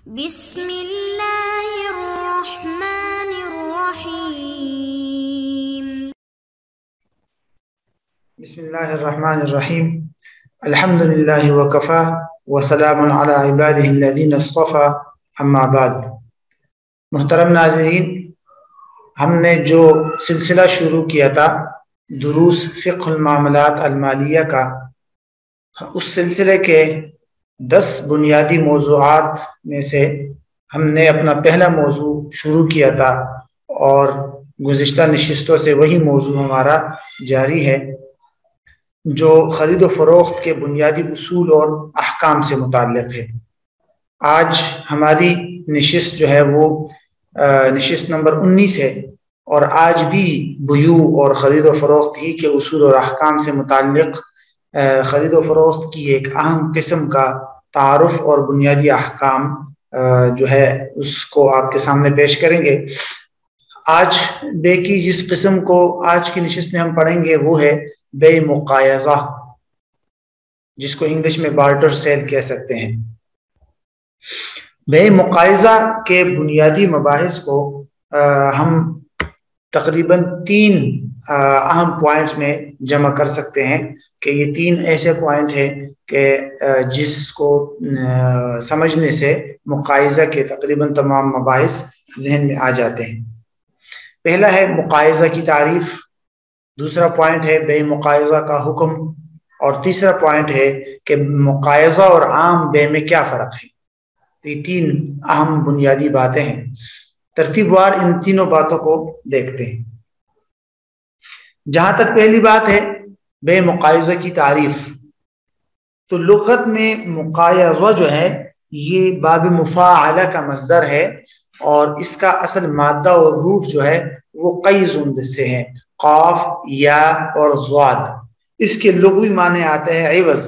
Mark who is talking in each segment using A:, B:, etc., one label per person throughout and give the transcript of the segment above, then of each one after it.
A: بسم اللہ الرحمن الرحیم
B: بسم اللہ الرحمن الرحیم الحمد للہ وکفا وسلام علی عبادہ الذین اصطفى اما بعد۔ محترم ناظرین، ہم نے جو سلسلہ شروع کیا تھا دروس فقہ المعاملات المالیہ کا، اس سلسلے کے 10 بنیادی موضوعات میں سے ہم نے اپنا پہلا موضوع شروع کیا تھا اور گزشتہ نشستوں سے وہی موضوع ہمارا جاری ہے جو خرید و فروخت کے بنیادی اصول اور احکام سے متعلق ہے۔ آج ہماری نشست جو ہے وہ نشست نمبر 19 ہے اور آج بھی بیوع اور خرید و فروخت ہی کے اصول اور احکام سے متعلق خرید و فروخت کی ایک اہم قسم کا تعارف اور بنیادی احکام جو ہے اس کو آپ کے سامنے پیش کریں گے۔ آج بے کی جس قسم کو آج کی نشست میں ہم پڑھیں گے وہ ہے بے مقایضہ، جس کو انگلش میں بارٹر سیل کہہ سکتے ہیں۔ بے مقایضہ کے بنیادی مباحث کو ہم تقریباً 3 اہم پوائنٹس میں جمع کر سکتے ہیں کہ یہ 3 ایسے پوائنٹ ہیں کہ جس کو سمجھنے سے مقایضہ کے تقریباً تمام مباحث ذہن میں آ جاتے ہیں۔ پہلا ہے مقایضہ کی تعریف، دوسرا پوائنٹ ہے بے مقایضہ کا حکم، اور تیسرا پوائنٹ ہے کہ مقایضہ اور عام بے میں کیا فرق ہے۔ یہ 3 اہم بنیادی باتیں ہیں، ترتیب وار ان تینوں باتوں کو دیکھتے ہیں۔ جہاں تک پہلی بات ہے بے مقایضہ کی تعریف، تو لغت میں مقایضہ جو ہے یہ باب مفاعلہ کا مصدر ہے اور اس کا اصل مادہ اور روٹ جو ہے وہ قیض سے ہے، قاف، یا اور ضاد۔ اس کے لغوی معنی آتے ہیں عوض،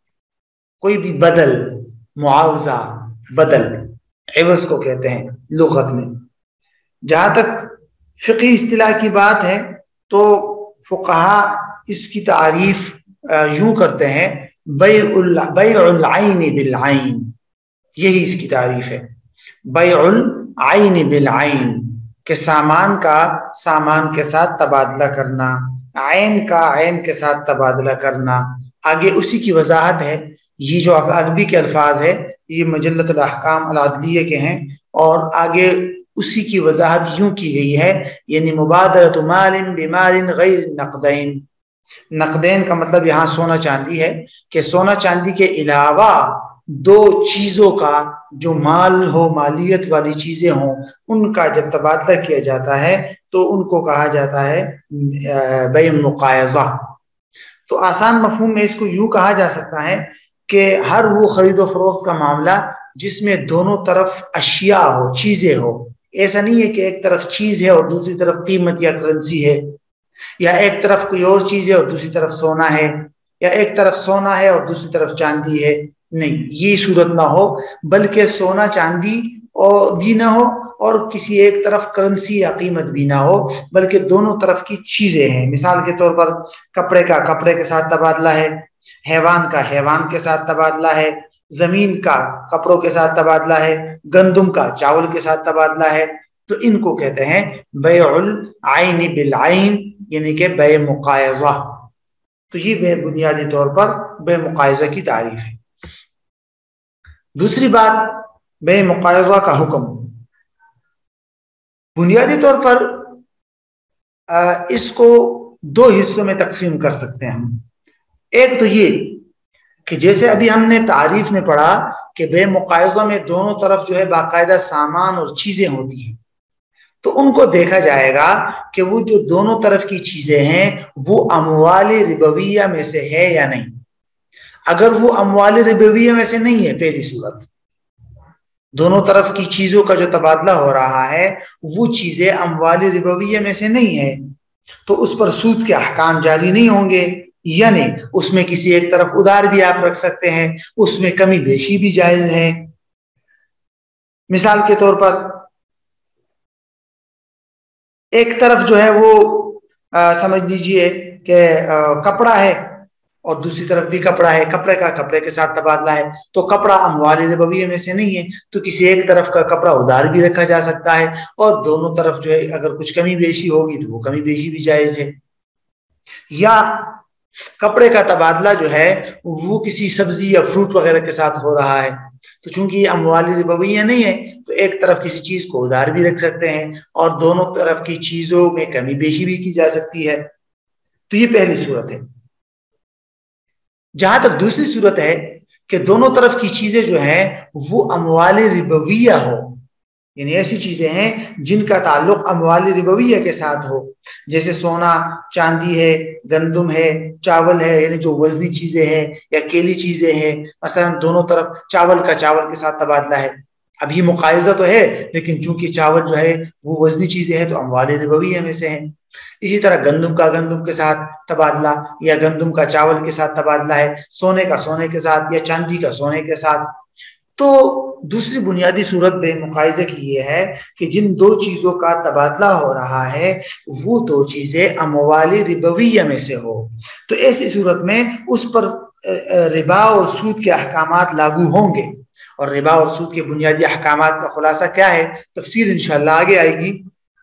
B: کوئی بھی بدل، معاوضہ، بدل، عوض کو کہتے ہیں لغت میں۔ جہاں تک فقہی اصطلاح کی بات ہے تو فقہا اس کی تعریف یوں کرتے ہیں بیع العین بالعین، یہی اس کی تعریف ہے، بیع العین بالعین، کہ سامان کا سامان کے ساتھ تبادلہ کرنا، عین کا عین کے ساتھ تبادلہ کرنا۔ آگے اسی کی وضاحت ہے، یہ جو عربی کے الفاظ ہے یہ مجلۃ الاحکام العدلیہ کے ہیں اور آگے اسی کی وضاحت یوں کی گئی ہے، یعنی مبادلۃ مال بمال غیر نقدین۔ نقدین کا مطلب یہاں سونا چاندی ہے کہ سونا چاندی کے علاوہ 2 چیزوں کا جو مال ہو، مالیت والی چیزیں ہوں، ان کا جب تبادلہ کیا جاتا ہے تو ان کو کہا جاتا ہے بیع مقایضہ۔ تو آسان مفہوم میں اس کو یوں کہا جا سکتا ہے کہ ہر وہ خرید و فروخت کا معاملہ جس میں دونوں طرف اشیاء ہو، چیزیں ہو، ایسا نہیں ہے کہ ایک طرف چیز ہے اور دوسری طرف قیمت یا کرنسی ہے، یا ایک طرف کوئی اور چیز ہے اور دوسری طرف سونا ہے، یا ایک طرف سونا ہے اور دوسری طرف چاندی ہے، نہیں، یہ صورت نہ ہو، بلکہ سونا چاندی بھی نہ ہو اور کسی ایک طرف کرنسی یا قیمت بھی نہ ہو، بلکہ دونوں طرف کی چیزیں ہیں۔ مثال کے طور پر کپڑے کا کپڑے کے ساتھ تبادلہ ہے، حیوان کا حیوان کے ساتھ تبادلہ ہے، زمین کا کپڑوں کے ساتھ تبادلہ ہے، گندم کا چاول کے ساتھ تبادلہ ہے، تو ان کو کہتے ہیں بیع العین بالعین، یعنی کہ بیع مقایضہ۔ تو یہ بنیادی طور پر بے مقایضہ کی تعریف ہے۔ دوسری بات بے مقایضہ کا حکم، بنیادی طور پر اس کو 2 حصوں میں تقسیم کر سکتے ہیں ہم۔ ایک تو یہ کہ جیسے ابھی ہم نے تعریف میں پڑھا کہ بے مقایضہ میں دونوں طرف جو ہے باقاعدہ سامان اور چیزیں ہوتی ہیں، تو ان کو دیکھا جائے گا کہ وہ جو دونوں طرف کی چیزیں ہیں وہ اموال ربویہ میں سے ہے یا نہیں۔ اگر وہ اموال ربویہ میں سے نہیں ہے، پہلی صورت دونوں طرف کی چیزوں کا جو تبادلہ ہو رہا ہے وہ چیزیں اموال ربویہ میں سے نہیں ہے، تو اس پر سود کے احکام جاری نہیں ہوں گے، یعنی اس میں کسی ایک طرف ادھار بھی آپ رکھ سکتے ہیں، اس میں کمی بیشی بھی جائز ہے۔ مثال کے طور پر ایک طرف جو ہے وہ سمجھ لیجئے کہ کپڑا ہے اور دوسری طرف بھی کپڑا ہے، کپڑے کا کپڑے کے ساتھ تبادلہ ہے، تو کپڑا اموال ربویہ میں سے نہیں ہے، تو کسی ایک طرف کا کپڑا ادھار بھی رکھا جا سکتا ہے، اور دونوں طرف جو ہے اگر کچھ کمی بیشی ہوگی تو وہ کمی بیشی بھی جائز ہے۔ یا کپڑے کا تبادلہ جو ہے وہ کسی سبزی یا فروٹ وغیرہ کے ساتھ ہو رہا ہے، تو چونکہ یہ اموال ربویہ نہیں ہے تو ایک طرف کسی چیز کو ادھار بھی رکھ سکتے ہیں اور دونوں طرف کی چیزوں میں کمی بیشی بھی کی جا سکتی ہے، تو یہ پہلی صورت ہے۔ جہاں تک دوسری صورت ہے کہ دونوں طرف کی چیزیں جو ہیں وہ اموال ربویہ ہو، یعنی ایسی چیزیں ہیں جن کا تعلق اموال ربویہ کے ساتھ ہو، جیسے سونا چاندی ہے، گندم ہے، چاول ہے، یعنی جو وزنی چیزیں ہیں، یا کیلی چیزیں ہیں، مثلا دونوں طرف چاول کا چاول کے ساتھ تبادلہ ہے۔ اب یہ مقایضہ تو ہے لیکن چونکہ چاول جو ہے وہ وزنی چیزیں ہیں تو اموال ربویہ میں سے ہیں۔ اسی طرح گندم کا گندم کے ساتھ تبادلہ یا گندم کا چاول کے ساتھ تبادلہ ہے، سونے کا سونے کے ساتھ یا چاندی کا سونے کے ساتھ۔ تو دوسری بنیادی صورت بے مقایضے کی یہ ہے کہ جن دو چیزوں کا تبادلہ ہو رہا ہے وہ دو چیزیں اموال ربویہ میں سے ہو، تو ایسی صورت میں اس پر ربا اور سود کے احکامات لاگو ہوں گے۔ اور ربا اور سود کے بنیادی احکامات کا خلاصہ کیا ہے، تفصیل انشاءاللہ آگے آئے گی۔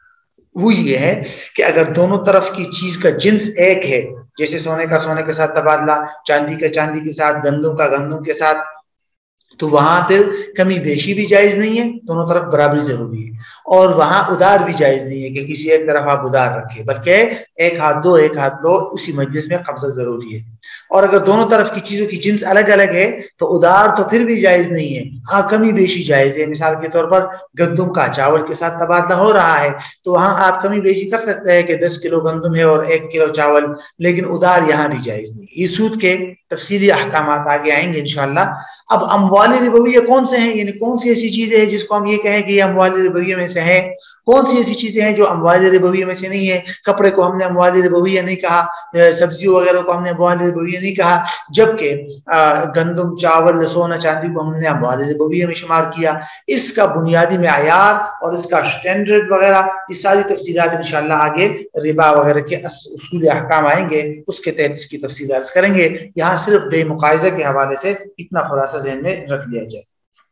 B: وہ یہ ہے کہ اگر دونوں طرف کی چیز کا جنس ایک ہے، جیسے سونے کا سونے کے ساتھ تبادلہ، چاندی کا چاندی کے ساتھ، گندم کا گندم کے ساتھ، تو وہاں پھر کمی بیشی بھی جائز نہیں ہے، دونوں طرف برابری ضروری ہے، اور وہاں ادار بھی جائز نہیں ہے کہ کسی ایک طرف آپ ادار رکھیں، بلکہ ایک ہاتھ دو ایک ہاتھ دو، اسی مجلس میں قبضہ ضروری ہے۔ اور اگر دونوں طرف کی چیزوں کی جنس الگ الگ ہے تو ادار تو پھر بھی جائز نہیں ہے، ہاں کمی بیشی جائز ہے۔ مثال کے طور پر گندم کا چاول کے ساتھ تبادلہ ہو رہا ہے تو وہاں آپ کمی بیشی کر سکتے ہیں کہ 10 کلو گندم ہے اور 1 کلو چاول، لیکن ادار یہاں بھی جائز نہیں۔ یہ سود کے تفصیلی احکامات آگے آئیں گے انشاءاللہ۔ اب اموال ربویہ کون سے ہیں، یعنی کون سی ایسی چیزیں ہیں جس کو ہم یہ کہیں کہ یہ اموال ربویہ میں سے ہیں، کون سی ایسی چیزیں ہیں جو اموال ربویہ میں سے نہیں ہے۔ کپڑے کو ہم نے اموال ربویہ نہیں کہا، سبزیوں وغیرہ کو ہم نے اموال ربویہ نہیں کہا، جبکہ گندم چاول سونا چاندی کو ہم نے اموال ربویہ میں شمار کیا۔ اس کا بنیادی معیار اور اس کا سٹینڈرڈ وغیرہ یہ ساری تفصیلات انشاءاللہ آگے ربا وغیرہ کے اصول احکام آئیں گے، اس کے تحت اس کی تفصیلات کریں گے۔ یہاں صرف بے مقایضہ کے حوالے سے اتنا خلاصہ ذہن میں رکھ لیا جائے۔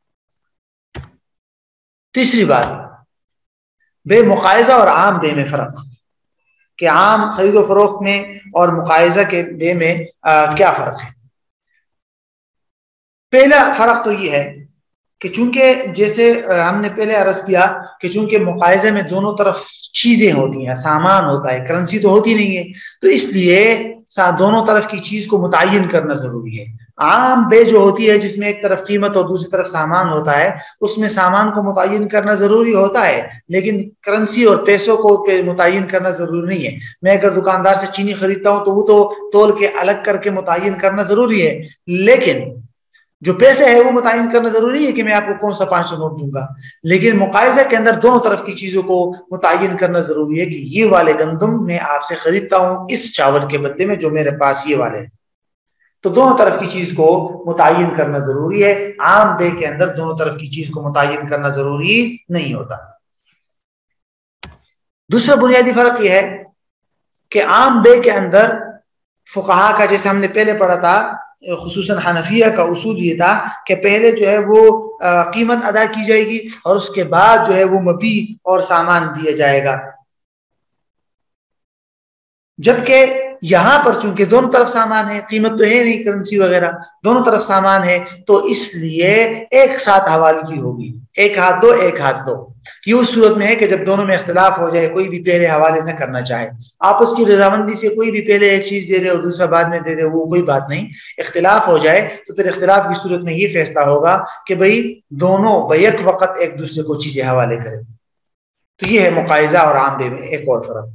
B: تیسری بات، بے مقایضہ اور عام بے میں فرق، کہ عام خرید و فروخت میں اور مقایضہ کے بے میں کیا فرق ہے۔ پہلا فرق تو یہ ہے کہ چونکہ جیسے ہم نے پہلے عرض کیا کہ چونکہ مقایضے میں دونوں طرف چیزیں ہوتی ہیں، سامان ہوتا ہے، کرنسی تو ہوتی نہیں ہے، تو اس لیے دونوں طرف کی چیز کو متعین کرنا ضروری ہے۔ عام بے جو ہوتی ہے جس میں ایک طرف قیمت اور دوسری طرف سامان ہوتا ہے، اس میں سامان کو متعین کرنا ضروری ہوتا ہے، لیکن کرنسی اور پیسوں کو متعین کرنا ضروری نہیں ہے۔ میں اگر دکاندار سے چینی خریدتا ہوں تو وہ تو تول کے الگ کر کے متعین کرنا ضروری ہے، لیکن جو پیسے ہے وہ متعین کرنا ضروری ہے کہ میں آپ کو کون سا 500 نوٹ دوں گا۔ لیکن مقایضہ کے اندر دونوں طرف کی چیزوں کو متعین کرنا ضروری ہے کہ یہ والے گندم میں آپ سے خریدتا ہوں اس چاول کے بدلے میں جو میرے پاس یہ والے، تو دونوں طرف کی چیز کو متعین کرنا ضروری ہے۔ عام بے کے اندر دونوں طرف کی چیز کو متعین کرنا ضروری نہیں ہوتا۔ دوسرا بنیادی فرق یہ ہے کہ عام بے کے اندر فقہا کا، جیسے ہم نے پہلے پڑھا تھا، خصوصاً حنفیہ کا اصول یہ تھا کہ پہلے جو ہے وہ قیمت ادا کی جائے گی اور اس کے بعد جو ہے وہ مبیع اور سامان دیا جائے گا، جبکہ یہاں پر چونکہ دونوں طرف سامان ہے، قیمت تو ہے نہیں کرنسی وغیرہ، دونوں طرف سامان ہے، تو اس لیے ایک ساتھ حوالگی ہوگی، ایک ہاتھ دو ایک ہاتھ دو۔ یہ اس صورت میں ہے کہ جب دونوں میں اختلاف ہو جائے، کوئی بھی پہلے حوالے نہ کرنا چاہے، آپس کی رضامندی سے کوئی بھی پہلے ایک چیز دے دے اور دوسرا بعد میں دے دے، وہ کوئی بات نہیں۔ اختلاف ہو جائے تو پھر اختلاف کی صورت میں یہ فیصلہ ہوگا کہ بھئی دونوں بیک وقت ایک دوسرے کو چیزیں حوالے کریں۔ تو یہ ہے مقایضہ اور عام بے میں ایک اور فرق۔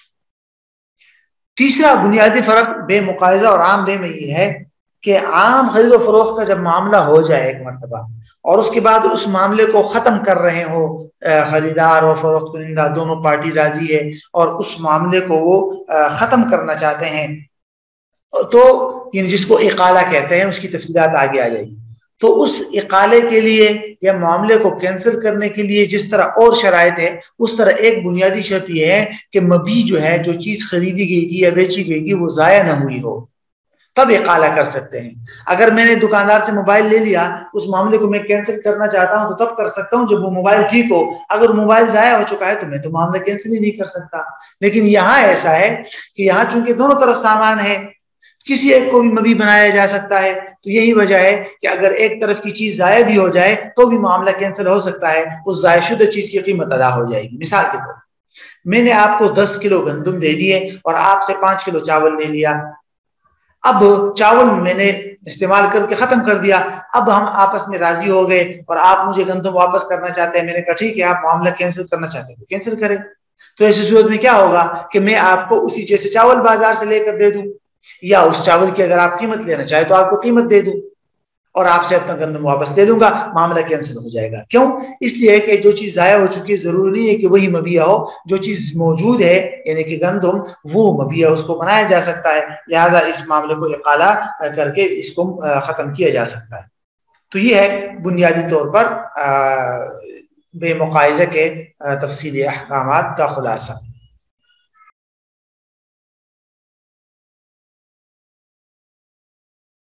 B: تیسرا بنیادی فرق بے مقایضہ اور عام بے میں یہ ہے کہ عام خرید و فروخت کا جب معاملہ ہو جائے ایک مرتبہ اور اس کے بعد اس معاملے کو ختم کر رہے ہو، خریدار اور فروخت کنندہ دونوں پارٹی راضی ہے اور اس معاملے کو وہ ختم کرنا چاہتے ہیں، تو یعنی جس کو اقالہ کہتے ہیں، اس کی تفصیلات آگے آ جائے گی۔ تو اس اقالے کے لیے یا معاملے کو کینسل کرنے کے لیے جس طرح اور شرائط ہے، اس طرح ایک بنیادی شرط یہ ہے کہ مبیع جو ہے، جو چیز خریدی گئی تھی یا بیچی گئی تھی، وہ ضائع نہ ہوئی ہو۔ تب اقالہ کر سکتے ہیں۔ اگر میں نے دکاندار سے موبائل لے لیا، اس معاملے کو میں کینسل کرنا چاہتا ہوں تو تب کر سکتا ہوں جب وہ موبائل ٹھیک ہو۔ اگر موبائل ضائع ہو چکا ہے تو میں تو معاملہ کینسل ہی نہیں کر سکتا۔ لیکن یہاں ایسا ہے کہ یہاں چونکہ دونوں طرف سامان ہے، کسی ایک کو بھی مبی بنایا جا سکتا ہے، تو یہی وجہ ہے کہ اگر ایک طرف کی چیز ضائع بھی ہو جائے تو بھی معاملہ کینسل ہو سکتا ہے، اس ضائع شدہ چیز کی قیمت ادا ہو جائے گی۔ مثال کے طور میں نے آپ کو 10 کلو گندم دے دیے اور آپ سے 5 کلو چاول لے لیا۔ اب چاول میں نے استعمال کر کے ختم کر دیا، اب ہم آپس میں راضی ہو گئے اور آپ مجھے گندم واپس کرنا چاہتے ہیں۔ میں نے کہا ٹھیک ہے، آپ معاملہ کینسل کرنا چاہتے ہیں تو کینسل کریں۔ تو ایسی صورت میں کیا ہوگا کہ میں آپ کو اسی جیسے چاول بازار سے لے کر دے دوں، یا اس چاول کی اگر آپ قیمت لینا چاہے تو آپ کو قیمت دے دوں اور آپ سے اپنا گندم واپس لے لوں گا، معاملہ کینسل ہو جائے گا۔ کیوں؟ اس لیے کہ جو چیز ضائع ہو چکی ہے ضروری نہیں ہے کہ وہی مبیع ہو، جو چیز موجود ہے یعنی کہ گندم وہ مبیع اس کو بنایا جا سکتا ہے، لہذا اس معاملے کو اقالہ کر کے اس کو ختم کیا جا سکتا ہے۔ تو یہ ہے بنیادی طور پر بے مقایضہ کے تفصیلی احکامات کا خلاصہ۔